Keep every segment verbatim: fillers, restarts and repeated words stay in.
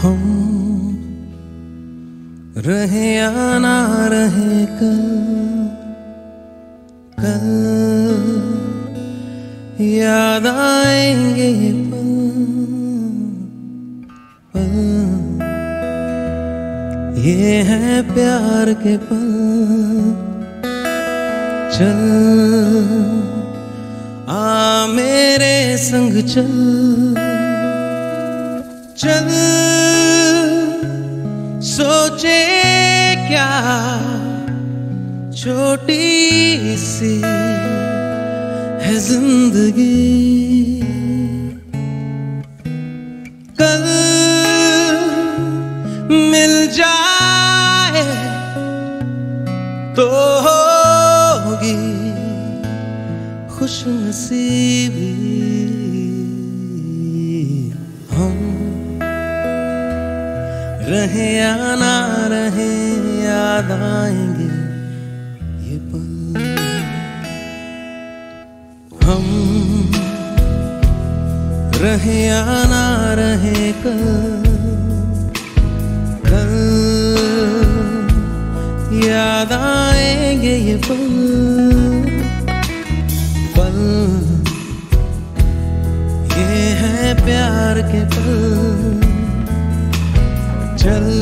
हम रहे या ना रहे कल, कल याद आएंगे ये पल, पल ये है प्यार के पल। चल आ मेरे संग चल, चल सोचे क्या छोटी सी है जिंदगी, कल मिल जाए तो होगी खुश नसीबी। हम रहे या ना रहे याद आएंगे ये पल। हम रहे या ना रहे कल, कल याद आएंगे ये पल, पल ये है प्यार के पल। चल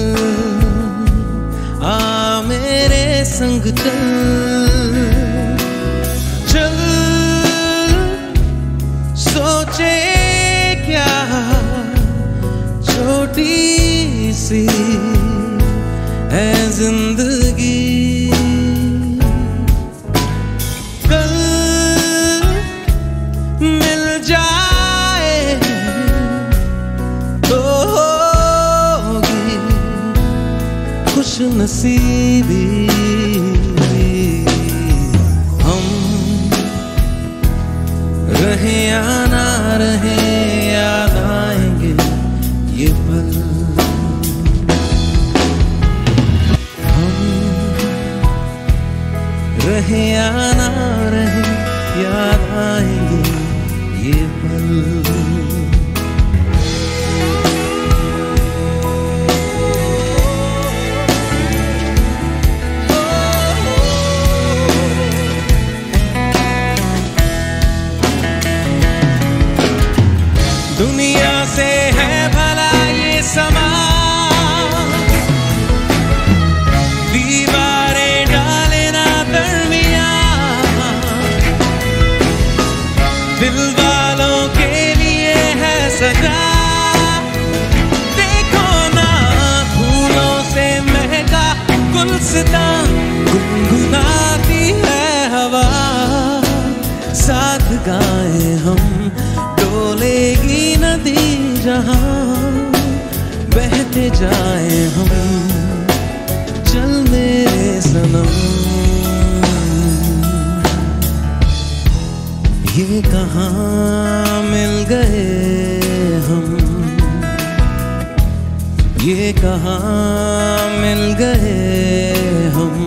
आ मेरे संग चल, चल सोचे क्या छोटी सी है जिंदगी, कल मिल जाए तो होगी खुश नसीबी। हम रहे या ना रहे याद आएंगे ये पल। हम रहे या ना रहे याद आएंगे ये पल। दुनिया से है भला ये समा, दीवारें डाले ना दरमिया, दिल वालों के लिए है सजा। देखो ना फूलों से महका गुलसिता, गुनगुनाती है हवा, साथ गाए हम डोलेगी नदी जहां, बहते जाए हम चल मेरे सनम। ये कहाँ मिल गए हम, ये कहाँ मिल गए हम,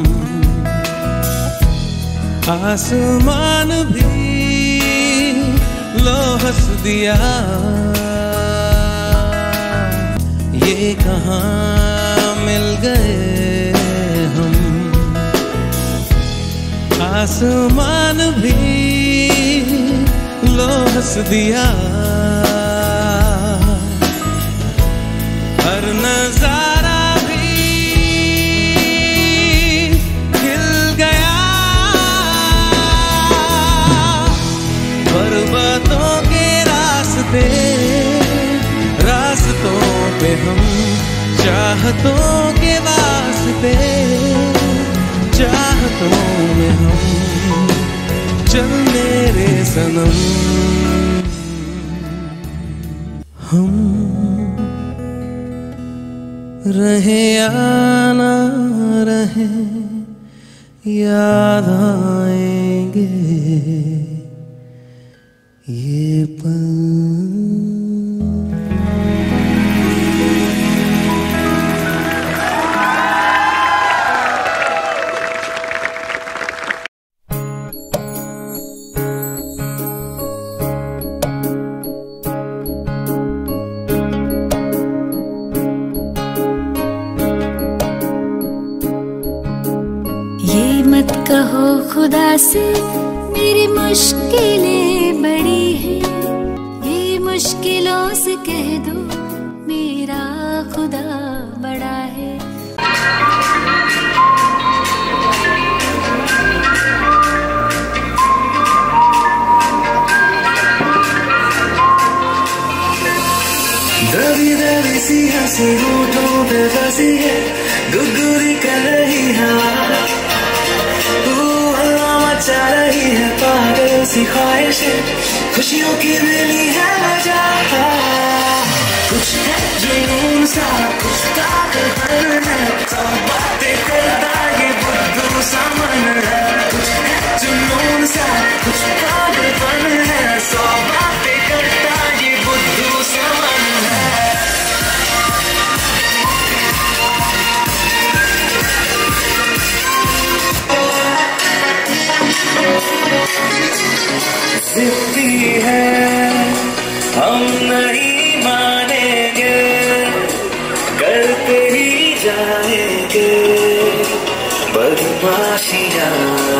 आसमान भी लो हंस दिया। ये कहाँ मिल गए हम, आसमान भी लो हंस दिया। हर नजारा भी खिल गया, पर्वतों के रास्ते रास्तों पे हम, चाहतों के वास्ते चाहतों में हम, चल मेरे सनम। हम रहे या ना रहे याद आएंगे ये पल। खुदा से मेरी मुश्किलें बड़ी हैं, ये मुश्किलों से कह दो मेरा खुदा बड़ा है। दबी दबी सी हंसी होठों पे बसी है, गुदगुदी कर रही हवा, हवा मचा रही है पागल सी ख्वाहिशें, खुशियों की मिली है वजह। कुछ है जुनून सा, कुछ ताकत है, सब बातें करता ये बुद्धू सा मन है। कुछ है जुनून सा, कुछ ताकत है, सब बातें करता ये बुद्धू सा मन है। जिद्दी है हम नहीं मानेंगे, करते ही जाएंगे बदमाशियां।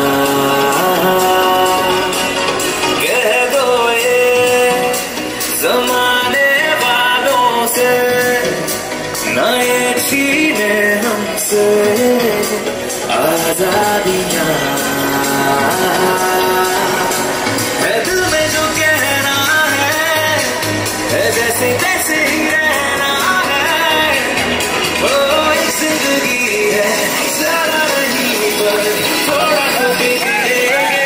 कह दो ये जमाने वालों से, न ये छीने हमसे आजादियां। जैसे तैसे ही रहना है, वो एक जिंदगी है, ज़रा नहीं पर थोड़ा तो बिगड़ेंगे।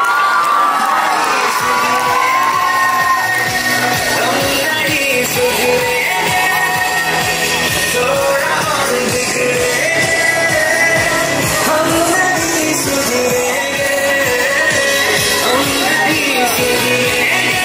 हम नहीं सुधरेंगे, थोड़ा और बिगड़ेंगे। हम नहीं सुधरेंगे, हम नहीं सुधरेंगे।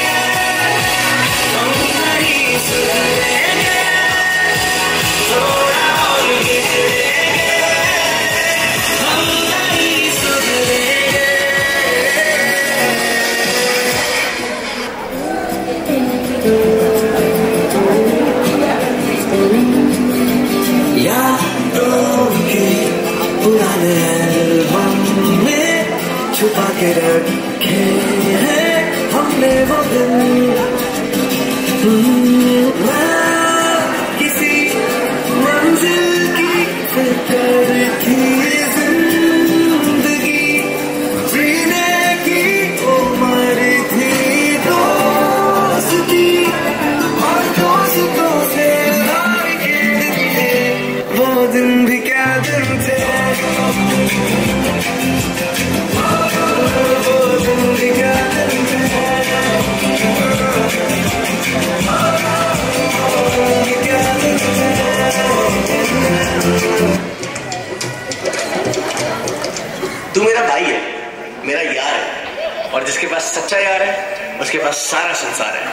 पुराने एल्बम में छुपा के रखे हैं हमने वो दिन, किसी मंजिल की फिक्र थी जिंदगी, जीने की उम्र थी दोस्ती, और दोस्तों से हार के वो दिन भी क्या दिन थे। तू मेरा भाई है, मेरा यार है, और जिसके पास सच्चा यार है उसके पास सारा संसार है।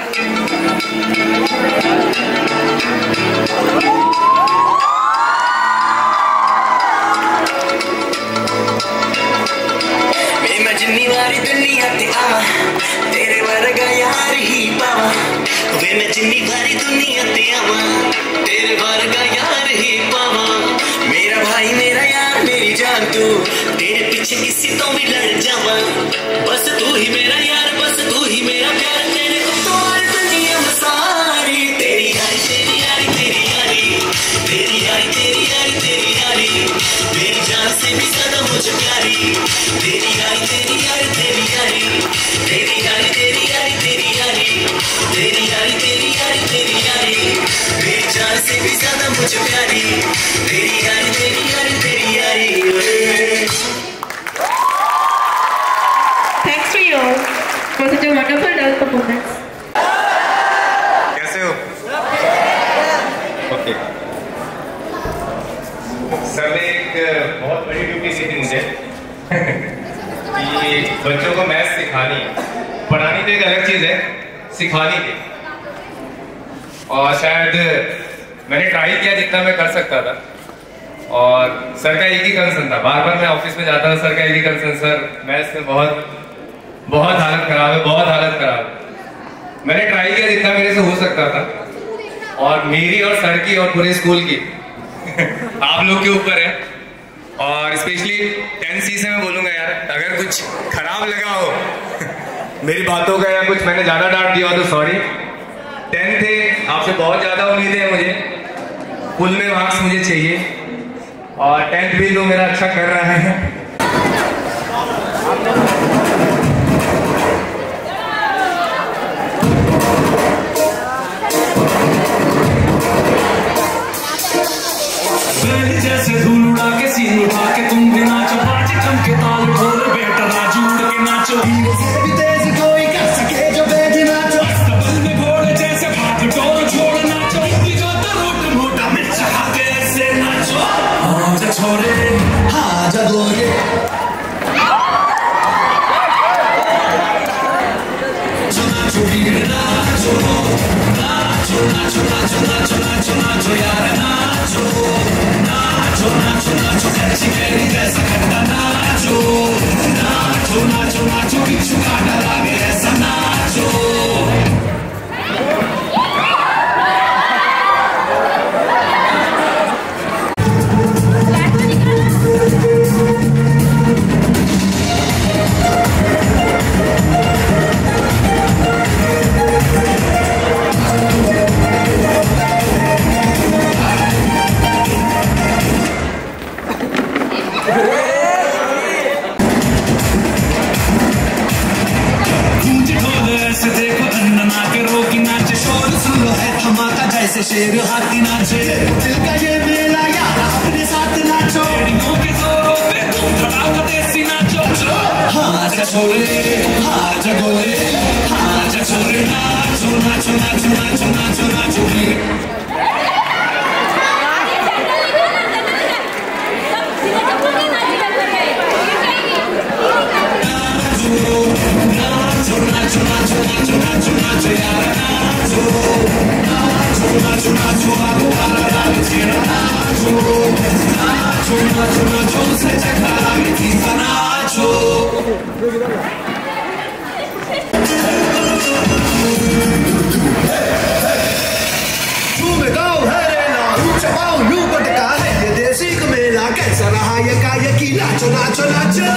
मैं जिन्नी वारी दुनिया ते आवा, तेरे वर्गा यार ही पावा। वे मैं जिन्नी वारी दुनिया ते आवा, तेरे वर्गा यार ही पावा। मेरा भाई मेरा यार मेरी जान तू, तेरे पीछे किसी तो भी लड़ जावा। बस तू ही मेरा यार, बस तू ही मेरा प्यार, तेरे को तो और दुनिया में सारी। तेरी यारी तेरी यारी तेरी यारी, तेरी यारी तेरी यारी तेरी यारी, मेरी जान से भी ज्यादा मुझे प्यारी। तेरी यारी तेरी यारी तेरी यारी, तेरी यारी तेरी यारी तेरी यारी, तेरी यारी तेरी यारी तेरी यारी, मेरी जान से भी ज्यादा मुझे प्यारी। तेरी यारी तेरी यारी तेरी यारी। Thanks to you all for such a wonderful dance performance. कैसे हो? ओके। सर ने एक बहुत बड़ी ड्यूटी दी थी मुझे कि बच्चों को मैथ सिखानी है। पढ़ानी तो एक अलग चीज है, सिखानी थी। और शायद मैंने ट्राई किया जितना मैं कर सकता था, और सर का एक ही कंसर्न था। बार बार मैं ऑफिस में जाता था, सर का एक ही कंसर्न, सर मैथ्स में बहुत बहुत हालत खराब है, बहुत हालत खराब है। मैंने ट्राई किया जितना मेरे से हो सकता था, और मेरी और सर की और पूरे स्कूल की आप लोग के ऊपर है और स्पेशली टेन सी से मैं बोलूँगा यार, अगर कुछ खराब लगा हो मेरी बातों का या कुछ मैंने ज़्यादा डांट दिया हो तो सॉरी। टेन थे, आपसे बहुत ज़्यादा उम्मीदें हैं मुझे, फुल में मार्क्स मुझे चाहिए और टेंथ भी तो मेरा अच्छा कर रहा है। जैसे धूल उड़ा के सीन उठा के तुम भी नाचो, बाजी चमके ताल ढोल बेटा राजू उड़ के नाचो, हीरो से भी तेज कोई कर सके जो बेद नाचो, अस्तबल में घोड़े जैसे भाग टोर छोड़ नाचो, जो तो रूट मोटा मिर्च खा के ऐसे नाचो, आजा छोरे आजा गोरे, नाचो नाचो वीर नाचो, नाचो नाचो नाचो नाचो नाचो नाचो यार नाचो, नाचो नाचो नाचो कैची कैरी जैसा खट्टा नाचो, नाचो नाचो नाचो बिच्छू काटा लागे ऐसा नाचो। जैसे शेर हाथी नाचे, दिल का ये मेला यार अपने साथ नाचो, एड़ियों के जोरों पे तुम धड़ाका देसी नाचो, हाँ जा छोरे हाँ जा गोरे हाँ जा छोरे, नाचो नाचो नाचो नाचो नाचो नाचो वीर, नाचो नाचो नाचो नाचो नाचो नाचो यार नाचो, नाचो नाचो नाचो आगो वाला लागे तेरा नाचो, नाचो नाचो नाचो से चखा लागे तीसा नाचो। झूमे गाँव है ना ऊंचा पाँव यूं पटका है ये देसी का मेला, कैसा रहा ये काया की, नाचो नाचो नाचो।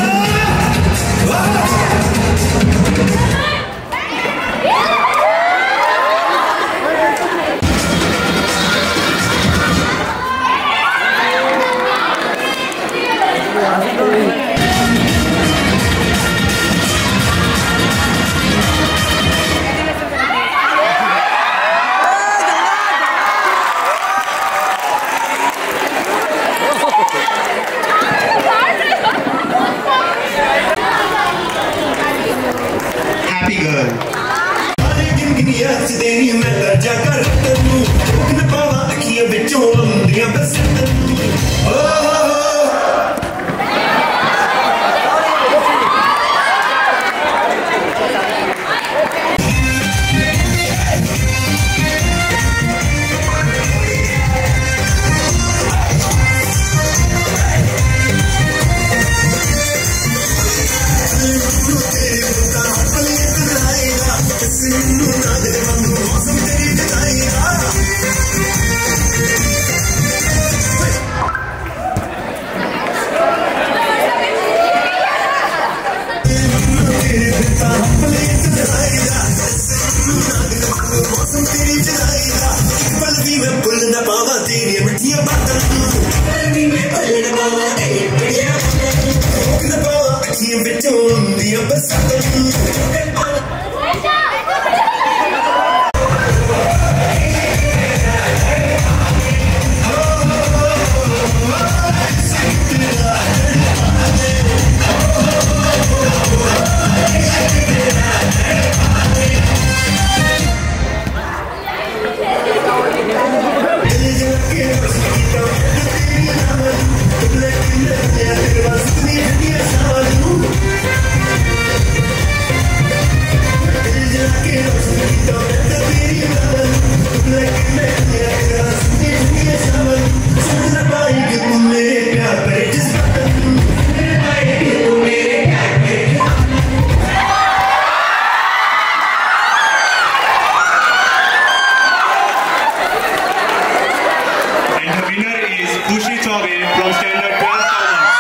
Khushi Chaubey from Standard twelve Commerce.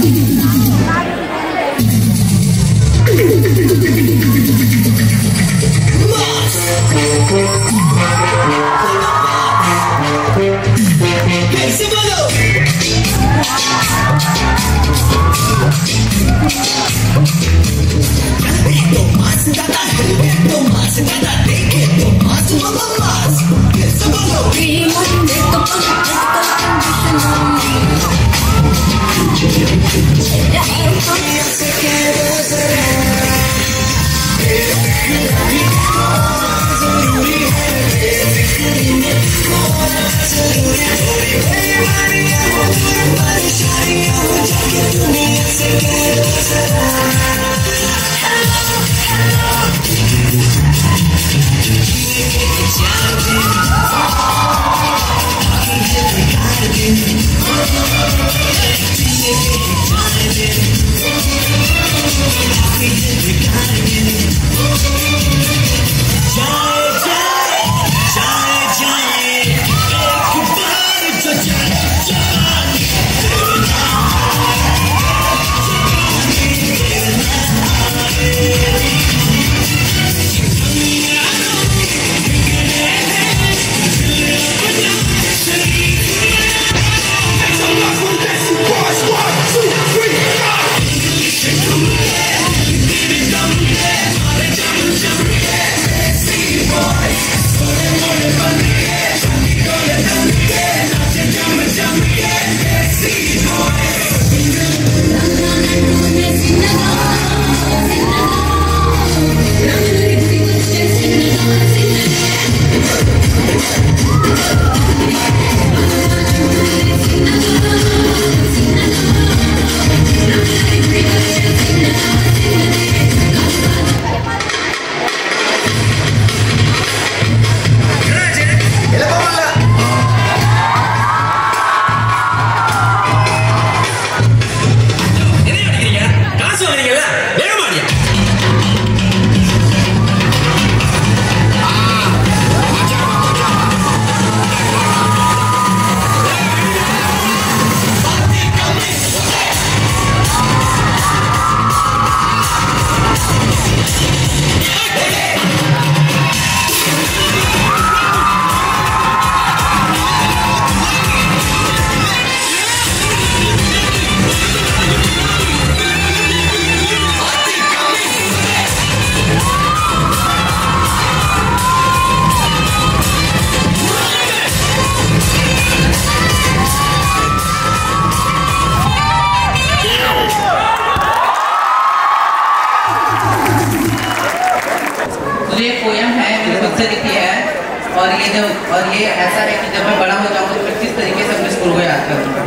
और ये जब और ये ऐसा है कि जब मैं बड़ा हो जाऊँगा तो मैं किस तरीके से अपने स्कूल को याद करूँगा।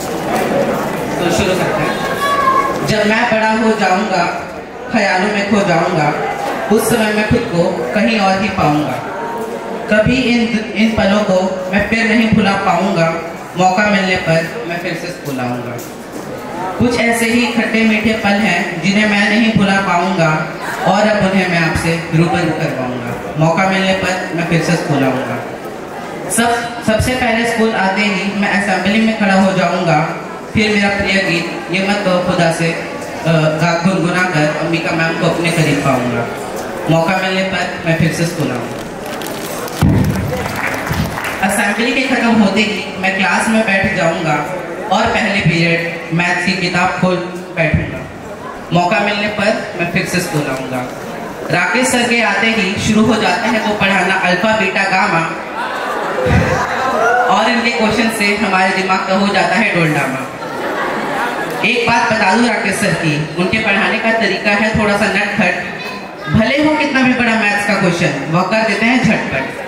तो शुरू करते हैं। जब मैं बड़ा हो जाऊँगा, ख्यालों में खो जाऊँगा, उस समय मैं खुद को कहीं और ही पाऊँगा। कभी इन इन पलों को मैं फिर नहीं भुला पाऊँगा, मौका मिलने पर मैं फिर से स्कूल आऊँगा। कुछ ऐसे ही खट्टे मीठे पल हैं जिन्हें मैं नहीं भुला पाऊँगा और अब उन्हें मैं आपसे रूबरू करवाऊँगा। मौका मिलने पर मैं फिर से स्कूल आऊँगा। सब सबसे पहले स्कूल आते ही मैं असेंबली में खड़ा हो जाऊँगा, फिर मेरा प्रिय गीत ये मत कहो खुदा से गुनगुना कर अम्बिका मैम को अपने करीब पाऊँगा। मौका मिलने पर मैं फिर से स्कूल आऊँगा। असेंबली के खत्म होते ही मैं क्लास में बैठ जाऊँगा और पहले पीरियड मैथ्स की किताब खोल बैठूंगा। मौका मिलने पर मैं फिर से स्कूल आऊँगा। राकेश सर के आते ही शुरू हो जाते हैं वो पढ़ाना अल्फा बीटा गामा, और इनके क्वेश्चन से हमारे दिमाग का हो जाता है डोलडामा। एक बात बता दूं राकेश सर की, उनके पढ़ाने का तरीका है थोड़ा सा नटखट। भले हो कितना भी बड़ा मैथ्स का क्वेश्चन वह कर देते हैं झटपट।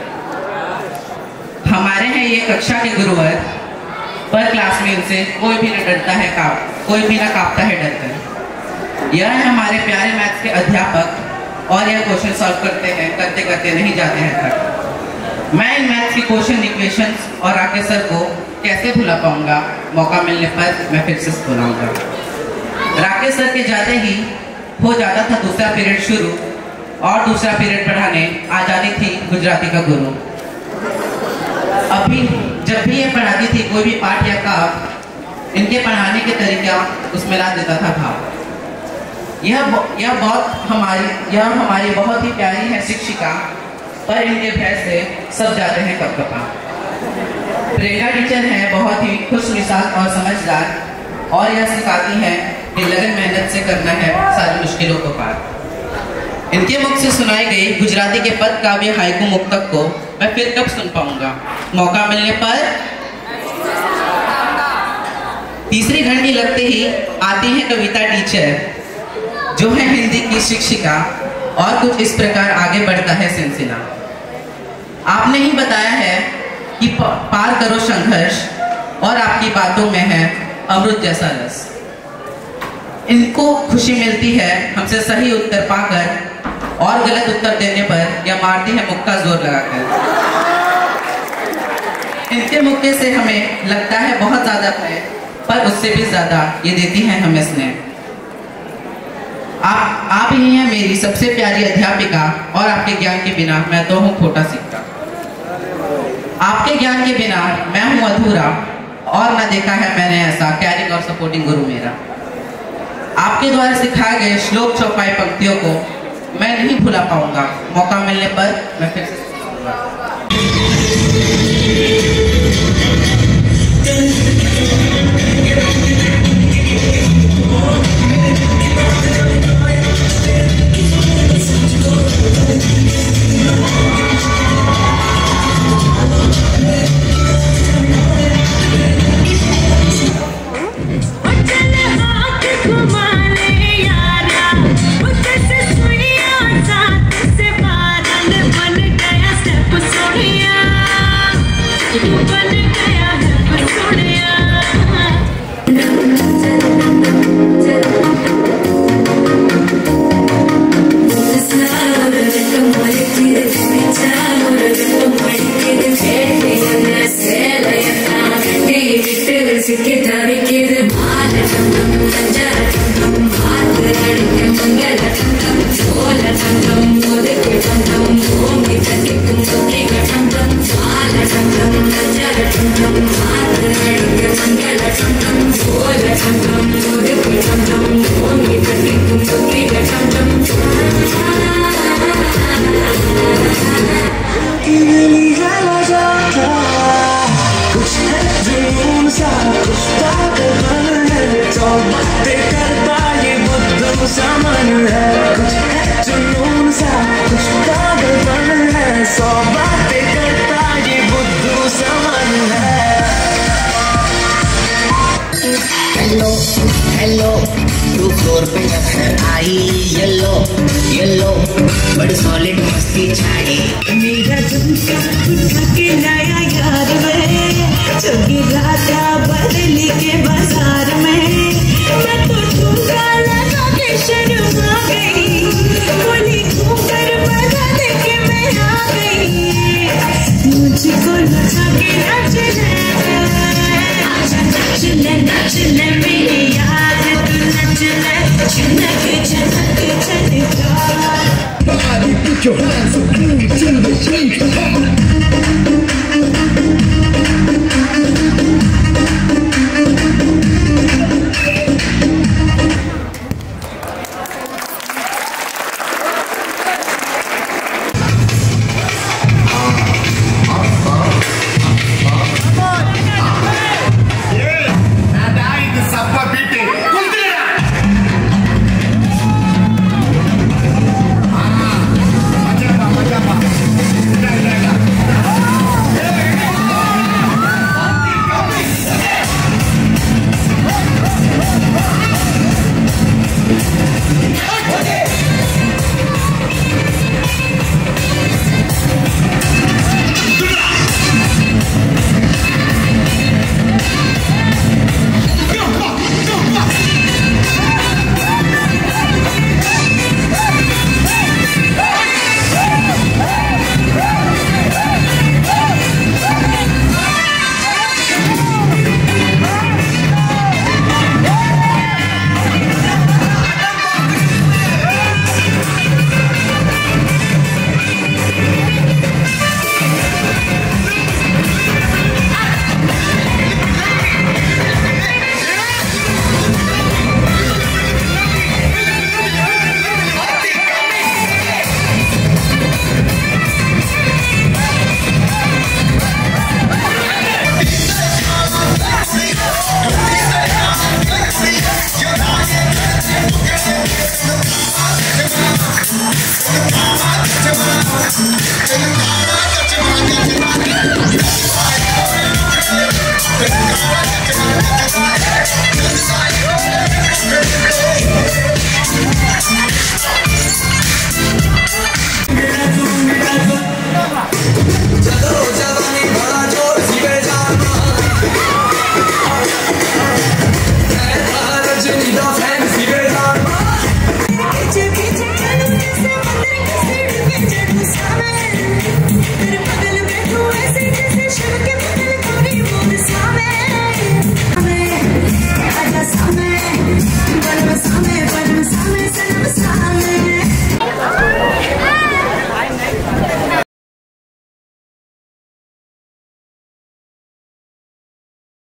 हमारे हैं ये कक्षा के गुरुवर, पर क्लास में इनसे कोई भी न डरता है काप कोई भी न कांपता है डरकर। यह है हमारे प्यारे मैथ्स के अध्यापक और यह क्वेश्चन सॉल्व करते हैं, करते करते नहीं जाते हैं तक। मैं इन मैथ्स की क्वेश्चन इक्वेशंस और राकेश सर को कैसे भुला पाऊंगा। मौका मिलने पर मैं फिर से स्कूल आऊंगा। राकेश सर के जाते ही हो जाता था दूसरा पीरियड शुरू, और दूसरा पीरियड पढ़ाने आ जाती थी गुजराती का गुरु। अभी जब भी ये पढ़ाती थी कोई भी पाठ या काव्य, इनके पढ़ाने के तरीका उसमें ला देता था भाव। यह यह बहुत हमारी यह हमारी बहुत ही प्यारी है शिक्षिका, पर इनके भय से सब जाते हैं कपकपा। प्रेरणा टीचर है बहुत ही खुश मिजाज और समझदार, और यह सिखाती है कि लगन मेहनत से करना है सारी मुश्किलों को पार। इनके मुख से सुनाई गई गुजराती के पद काव्य हाइकू मुक्तक को मैं फिर कब सुन पाऊंगा? मौका मिलने पर। तीसरी घंटी लगते ही आती है कविता टीचर, जो है हिंदी की शिक्षिका, और कुछ इस प्रकार आगे बढ़ता है सिलसिला। आपने ही बताया है कि पार करो संघर्ष, और आपकी बातों में है अमृत जैसा रस। इनको खुशी मिलती है हमसे सही उत्तर पाकर, और गलत उत्तर देने पर यह मारती है मुक्का जोर लगाकर। इनके मुक्के से हमें लगता है बहुत ज्यादा प्रेम, पर उससे भी ज्यादा ये देती हैं हमें स्नेह। आप आप ही हैं मेरी सबसे प्यारी अध्यापिका, और आपके ज्ञान के बिना मैं तो हूँ खोटा सिक्का। आपके ज्ञान के बिना मैं हूँ अधूरा, और न देखा है मैंने ऐसा कैरिंग और सपोर्टिंग गुरु मेरा। आपके द्वारा सिखाए गए श्लोक चौपाई पंक्तियों को मैं नहीं भुला पाऊंगा। मौका मिलने पर मैं फिर से Put your hands up to the कैसे